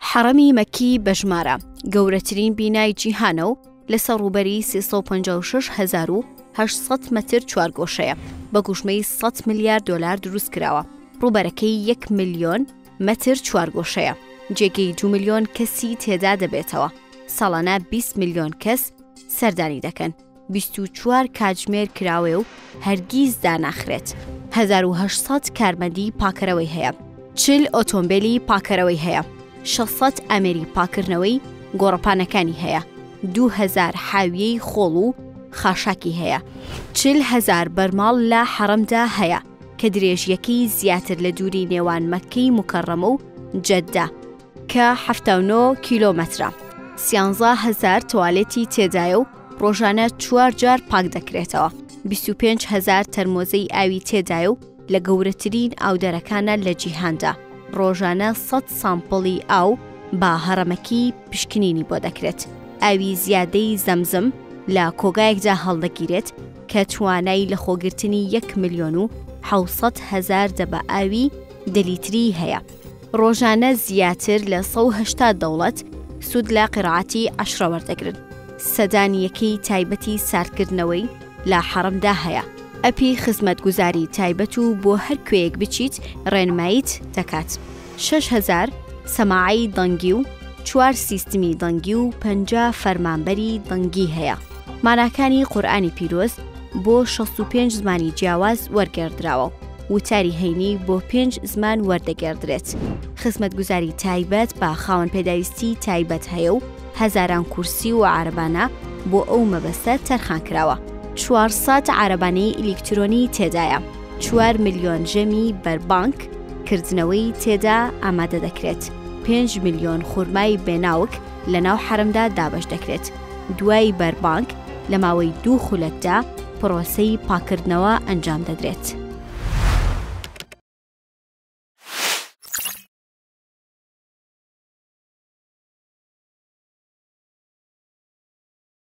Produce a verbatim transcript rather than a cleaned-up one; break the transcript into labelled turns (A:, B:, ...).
A: حەڕەمی مەکی بەژمارە گەورەترین بینای جیهانە و لەسەر ڕووبەری سێسەد و پەنجا و شەش هەزار و هەشت سەد مەتر چوارگۆشەیە بە گوژمەی سەد ملیار دۆلار دروست کراوە. ڕووبەرەکەی یەک ملیۆن مەتر چوارگۆشەیە. جێگەی دو ملیۆن کەسی تێدا دەبێتەوە. ساڵانە بیست ملیۆن کەس سەردانی دەکەن. بیست و چوار کاتژمێر کراوێ و هەرگیز داناخرێت. هەزار و هەشت سەد کارمەندی پاکەرەوەی هەیە. چل ئۆتۆمبیلی پاکەرەوەی هەیە. شەشسەد ئەمێری پاکردنەوەی گۆڕەپانەکانی هەیە. دوو هەزار حاویەی خۆڵ و خاشاکی هەیە. چل هەزار بەرماڵ لە حەڕەمدا هەیە کە درێژیەکەی زیاتر لە دووری نێوان مەککەی موکەڕەمە و جەددە کە هەفتە و نۆ کیلۆمەترە. سیانزە هەزار توالێتی تێدایە و ڕۆژانە چوار جار پاک دەکرێتەوە. بیست و پێنج هەزار تەرمۆزەی ئاوی تێدایە و لە گەورەترین ئاودەرەکانە لە جیهاندا. ڕۆژانە سەد سامپڵی ئاو با هەڕەمەکی پشکنینی بۆ دەکرێت. ئاوی زیادەی زەمزم لە کۆگایەکدا هەڵدەگیرێت کە توانای لە خۆگرتنی یەک ملیۆن و حەوت سەد هەزار دەبە ئاوی دەلیتری هەیە. ڕۆژانە زیاتر لە سەد و هەشتا دەوڵەت سوود لە قیرعەتی عەشرە وەردەگرن. سەدانیەکەی تایبەتی ساردکردنەوەی لە حەڕەمدا هەیە. ئەپی خزمەتگوزاری تایبەت و بۆ هەر کوێیەک بچیت ڕێنماییت دەکات. شەش هەزار سەماعی دەنگی و چوار سیستمی دەنگی و پەنجا فەرمانبەری دەنگی هەیە. ماناکانی قورئانی پیرۆز بۆ شەست و پێنج زمانی جیاواز وەرگێڕدراوە. وتاری هەینی بۆ پێنج زمان وەردەگێڕدرێت. خزمەتگوزاری تایبەت بە خاوەن پێداویستی تایبەت هەیە و هەزاران کورسی و عارەبانە بۆ ئەو مەبەستە تەرخان کراوە. چوارسەد عارەبانەی ئیلکترۆنی تێدایە. چوار ملیۆن ژەمی بەربانک کردنەوەی تێدا ئامادە دەکرێت. پێنج ملیۆن خورمای بێناوک لە ناو حەرەمدا دابەش دەکرێت. دوای بەربانک لە ماوەی دوو خولەکدا پرۆسەی پاکردنەوە ئەنجام دەدرێت.